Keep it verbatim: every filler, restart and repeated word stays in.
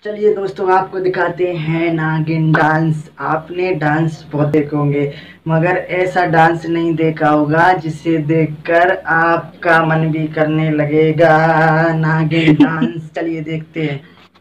चलिए दोस्तों, आपको दिखाते हैं नागिन डांस। आपने डांस बहुत देखे होंगे, मगर ऐसा डांस नहीं देखा होगा जिसे देखकर आपका मन भी करने लगेगा नागिन डांस। चलिए देखते हैं।